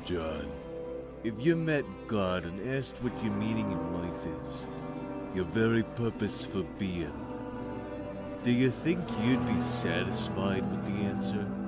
John, if you met God and asked what your meaning in life is, your very purpose for being, do you think you'd be satisfied with the answer?